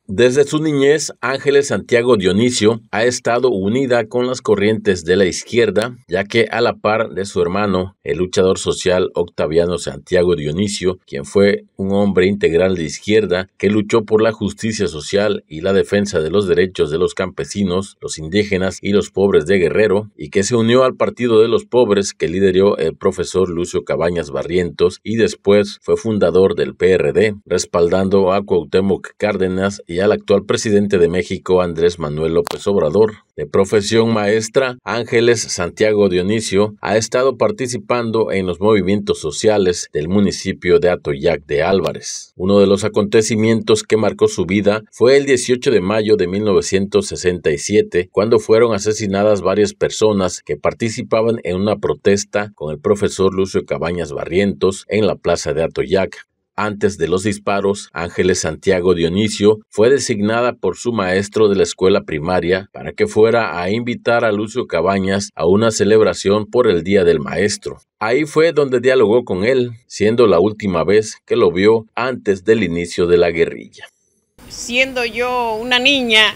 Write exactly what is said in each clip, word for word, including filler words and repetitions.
Desde su niñez, Ángeles Santiago Dionisio ha estado unida con las corrientes de la izquierda, ya que a la par de su hermano, el luchador social Octaviano Santiago Dionisio, quien fue un hombre integral de izquierda que luchó por la justicia social y la defensa de los derechos de los campesinos, los indígenas y los pobres de Guerrero, y que se unió al Partido de los Pobres que lideró el profesor Lucio Cabañas Barrientos y después fue fundador del P R D, respaldando a Cuauhtémoc Cárdenas y al actual presidente de México, Andrés Manuel López Obrador. De profesión maestra, Ángeles Santiago Dionisio ha estado participando en los movimientos sociales del municipio de Atoyac de Álvarez. Uno de los acontecimientos que marcó su vida fue el dieciocho de mayo de mil novecientos sesenta y siete, cuando fueron asesinadas varias personas que participaban en una protesta con el profesor Lucio Cabañas Barrientos en la plaza de Atoyac. Antes de los disparos, Ángeles Santiago Dionisio fue designada por su maestro de la escuela primaria para que fuera a invitar a Lucio Cabañas a una celebración por el Día del Maestro. Ahí fue donde dialogó con él, siendo la última vez que lo vio antes del inicio de la guerrilla. Siendo yo una niña,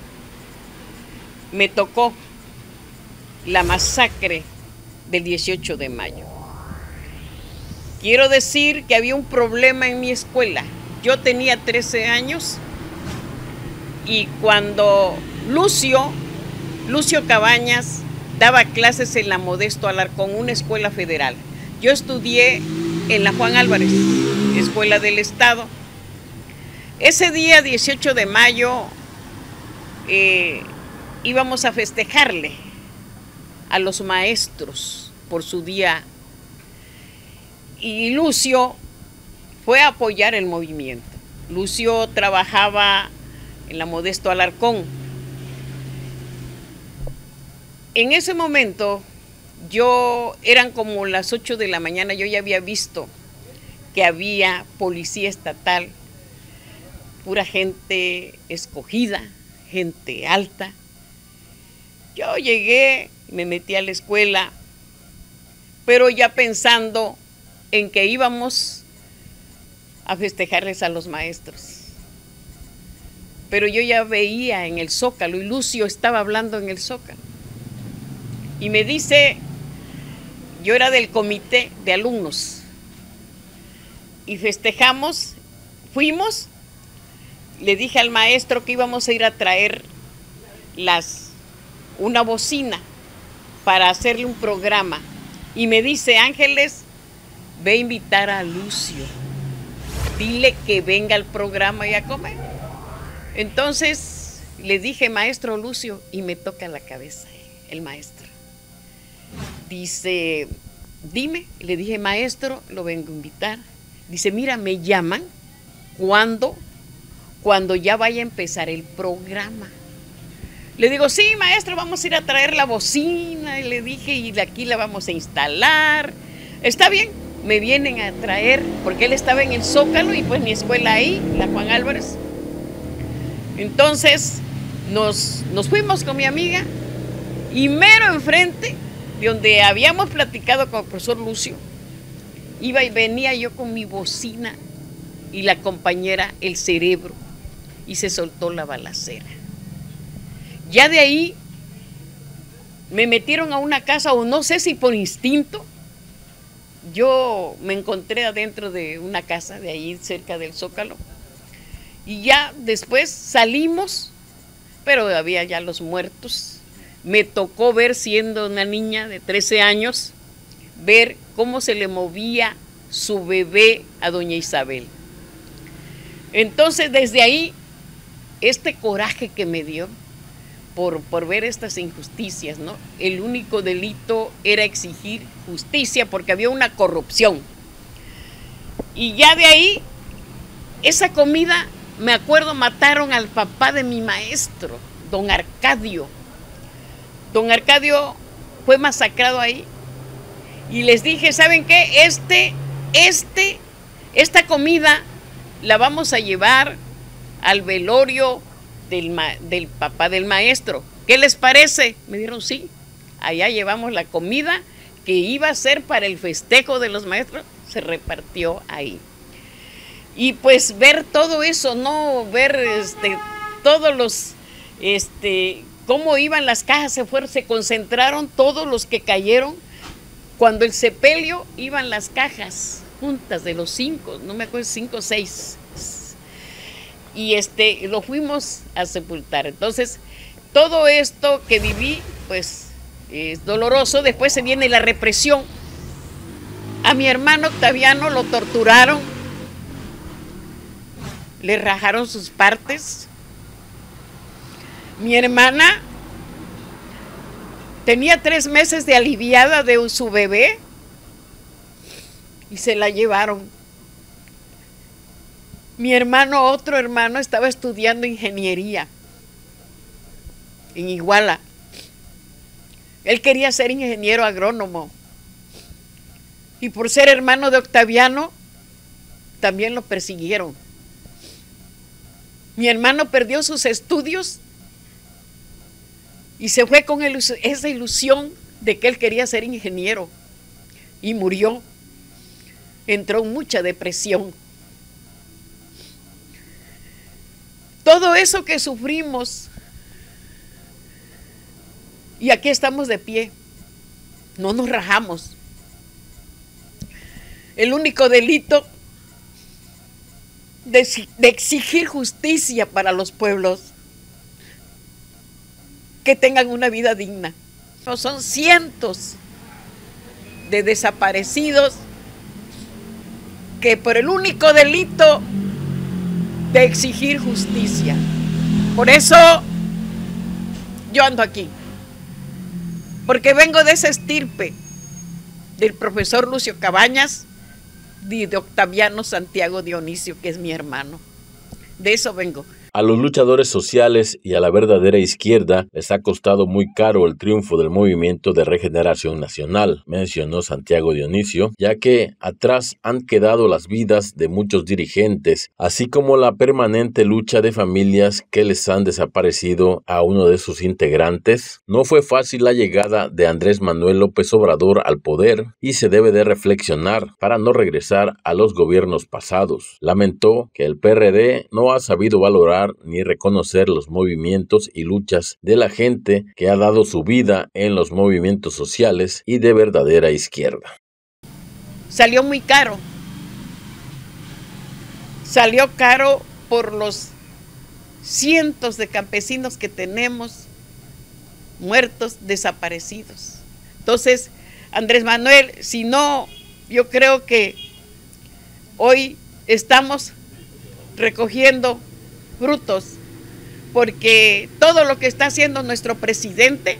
me tocó la masacre del dieciocho de mayo. Quiero decir que había un problema en mi escuela. Yo tenía trece años y cuando Lucio, Lucio Cabañas daba clases en la Modesto Alarcón, una escuela federal. Yo estudié en la Juan Álvarez, escuela del Estado. Ese día, dieciocho de mayo, eh, íbamos a festejarle a los maestros por su día. Y Lucio fue a apoyar el movimiento. Lucio trabajaba en la Modesto Alarcón. En ese momento, yo, eran como las ocho de la mañana, yo ya había visto que había policía estatal, pura gente escogida, gente alta. Yo llegué, me metí a la escuela, pero ya pensando en que íbamos a festejarles a los maestros. Pero yo ya veía en el Zócalo y Lucio estaba hablando en el Zócalo. Y me dice, yo era del comité de alumnos y festejamos, fuimos, le dije al maestro que íbamos a ir a traer las, una bocina para hacerle un programa. Y me dice, Ángeles, ve a invitar a Lucio, dile que venga al programa y a comer. Entonces le dije, maestro Lucio, y me toca la cabeza el maestro. Dice, dime, le dije, maestro, lo vengo a invitar. Dice, mira, me llaman cuando, cuando ya vaya a empezar el programa. Le digo, sí, maestro, vamos a ir a traer la bocina, y le dije, y aquí la vamos a instalar. Está bien. Me vienen a traer, porque él estaba en el Zócalo y pues mi escuela ahí, la Juan Álvarez. Entonces nos, nos fuimos con mi amiga y mero enfrente, de donde habíamos platicado con el profesor Lucio, iba y venía yo con mi bocina y la compañera el cerebro y se soltó la balacera. Ya de ahí me metieron a una casa, o no sé si por instinto, yo me encontré adentro de una casa de ahí cerca del Zócalo y ya después salimos, pero había ya los muertos. Me tocó ver, siendo una niña de trece años, ver cómo se le movía su bebé a doña Isabel. Entonces desde ahí, este coraje que me dio Por, por ver estas injusticias, ¿no? El único delito era exigir justicia porque había una corrupción. Y ya de ahí, esa comida, me acuerdo, mataron al papá de mi maestro, don Arcadio. Don Arcadio fue masacrado ahí. Y les dije, ¿saben qué? Este, este, esta comida la vamos a llevar al velorio Del, ma del papá del maestro. ¿Qué les parece? Me dijeron, sí, allá llevamos la comida que iba a ser para el festejo de los maestros, se repartió ahí. Y pues ver todo eso, ¿no? Ver este, todos los, este, cómo iban las cajas, se fueron, se concentraron todos los que cayeron. Cuando el sepelio iban las cajas juntas de los cinco, no me acuerdo, cinco o seis. Y este, lo fuimos a sepultar. Entonces, todo esto que viví, pues, es doloroso. Después se viene la represión. A mi hermano Octaviano lo torturaron, le rajaron sus partes. Mi hermana tenía tres meses de aliviada de su bebé y se la llevaron. Mi hermano, otro hermano, estaba estudiando ingeniería en Iguala. Él quería ser ingeniero agrónomo. Y por ser hermano de Octaviano, también lo persiguieron. Mi hermano perdió sus estudios y se fue con esa ilusión de que él quería ser ingeniero. Y murió. Entró en mucha depresión. Todo eso que sufrimos, y aquí estamos de pie, no nos rajamos. El único delito de, de exigir justicia para los pueblos, que tengan una vida digna. No, son cientos de desaparecidos que por el único delito de exigir justicia. Por eso yo ando aquí, porque vengo de esa estirpe del profesor Lucio Cabañas y de Octaviano Santiago Dionisio, que es mi hermano. De eso vengo. A los luchadores sociales y a la verdadera izquierda les ha costado muy caro el triunfo del Movimiento de Regeneración Nacional, mencionó Santiago Dionisio, ya que atrás han quedado las vidas de muchos dirigentes, así como la permanente lucha de familias que les han desaparecido a uno de sus integrantes. No fue fácil la llegada de Andrés Manuel López Obrador al poder y se debe de reflexionar para no regresar a los gobiernos pasados. Lamentó que el P R D no ha sabido valorar ni reconocer los movimientos y luchas de la gente que ha dado su vida en los movimientos sociales y de verdadera izquierda. Salió muy caro. Salió caro por los cientos de campesinos que tenemos muertos, desaparecidos. Entonces, Andrés Manuel, si no, yo creo que hoy estamos recogiendo frutos, porque todo lo que está haciendo nuestro presidente,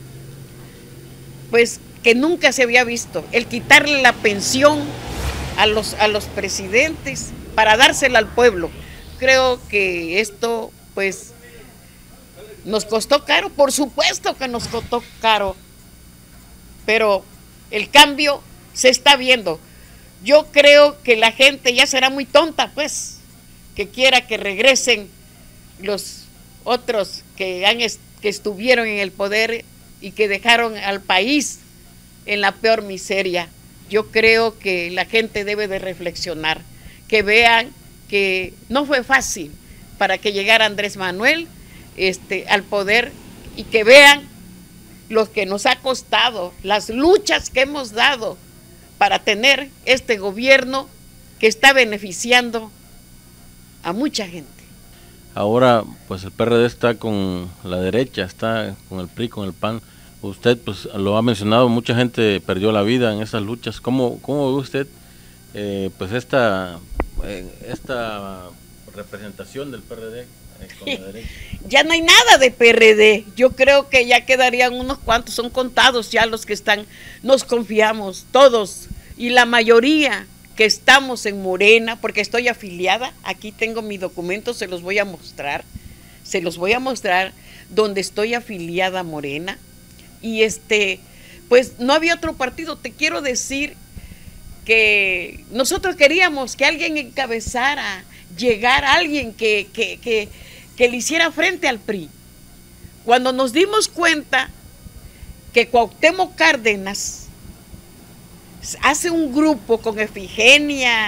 pues que nunca se había visto, el quitarle la pensión a los, a los presidentes para dársela al pueblo. Creo que esto pues nos costó caro, por supuesto que nos costó caro, pero el cambio se está viendo. Yo creo que la gente ya será muy tonta, pues, que quiera que regresen los otros que, han est que estuvieron en el poder y que dejaron al país en la peor miseria. Yo creo que la gente debe de reflexionar, que vean que no fue fácil para que llegara Andrés Manuel este, al poder, y que vean lo que nos ha costado, las luchas que hemos dado para tener este gobierno que está beneficiando a mucha gente. Ahora, pues el P R D está con la derecha, está con el P R I, con el P A N. Usted, pues, lo ha mencionado, mucha gente perdió la vida en esas luchas. ¿Cómo, cómo ve usted, eh, pues, esta, eh, esta representación del P R D eh, con la derecha? Ya no hay nada de P R D. Yo creo que ya quedarían unos cuantos, son contados ya los que están. Nos confiamos, todos, y la mayoría que estamos en Morena, porque estoy afiliada, aquí tengo mi documento, se los voy a mostrar, se los voy a mostrar donde estoy afiliada a Morena, y este, pues no había otro partido. Te quiero decir que nosotros queríamos que alguien encabezara, llegara alguien que, que, que, que le hiciera frente al P R I. Cuando nos dimos cuenta que Cuauhtémoc Cárdenas hace un grupo con Efigenia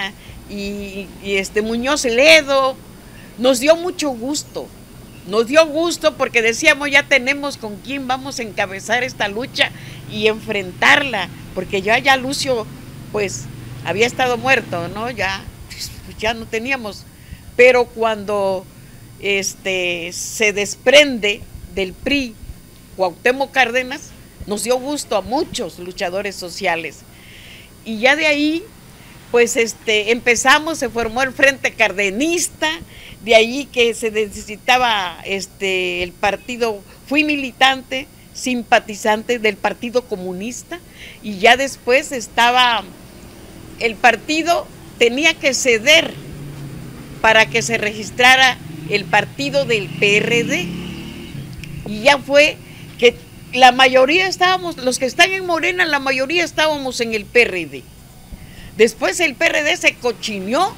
y, y este Muñoz Ledo. Nos dio mucho gusto, nos dio gusto porque decíamos ya tenemos con quién vamos a encabezar esta lucha y enfrentarla, porque ya, ya Lucio pues había estado muerto, ¿no? Ya, pues, ya no teníamos, pero cuando este, se desprende del P R I Cuauhtémoc Cárdenas, nos dio gusto a muchos luchadores sociales. Y ya de ahí, pues este, empezamos, se formó el Frente Cardenista, de ahí que se necesitaba este, el partido, fui militante, simpatizante del Partido Comunista, y ya después estaba, el partido tenía que ceder para que se registrara el partido del P R D, y ya fue que la mayoría estábamos, los que están en Morena, la mayoría estábamos en el P R D. Después el P R D se cochineó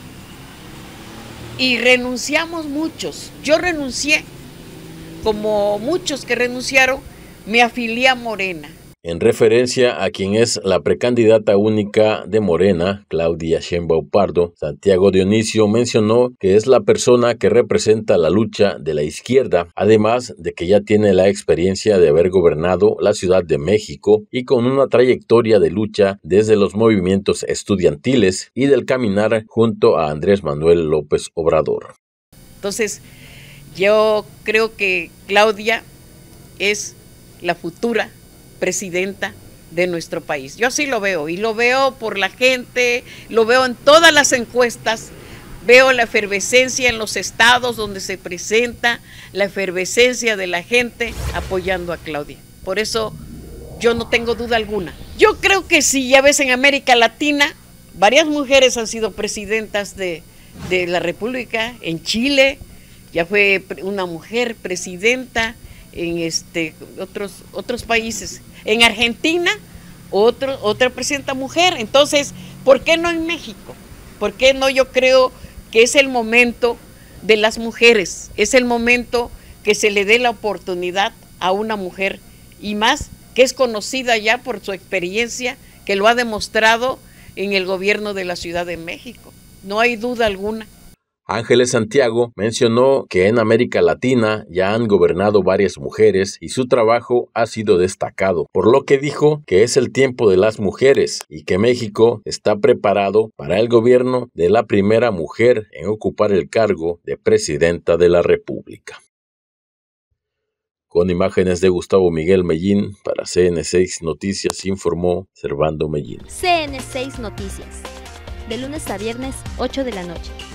y renunciamos muchos. Yo renuncié, como muchos que renunciaron, me afilié a Morena. En referencia a quien es la precandidata única de Morena, Claudia Sheinbaum Pardo, Santiago Dionisio mencionó que es la persona que representa la lucha de la izquierda, además de que ya tiene la experiencia de haber gobernado la Ciudad de México y con una trayectoria de lucha desde los movimientos estudiantiles y del caminar junto a Andrés Manuel López Obrador. Entonces, yo creo que Claudia es la futura presidenta de nuestro país. Yo así lo veo, y lo veo por la gente, lo veo en todas las encuestas, veo la efervescencia en los estados donde se presenta, la efervescencia de la gente apoyando a Claudia. Por eso yo no tengo duda alguna. Yo creo que sí, ya ves, en América Latina, varias mujeres han sido presidentas de, de la República. En Chile ya fue una mujer presidenta, en este, otros, otros países. En Argentina, otro, otra presidenta mujer. Entonces, ¿por qué no en México? ¿Por qué no? Yo creo que es el momento de las mujeres, es el momento que se le dé la oportunidad a una mujer, y más que es conocida ya por su experiencia, que lo ha demostrado en el gobierno de la Ciudad de México. No hay duda alguna. Ángeles Santiago mencionó que en América Latina ya han gobernado varias mujeres y su trabajo ha sido destacado, por lo que dijo que es el tiempo de las mujeres y que México está preparado para el gobierno de la primera mujer en ocupar el cargo de presidenta de la República. Con imágenes de Gustavo Miguel Mellín, para C N seis Noticias informó Servando Mellín. C N seis Noticias, de lunes a viernes, ocho de la noche.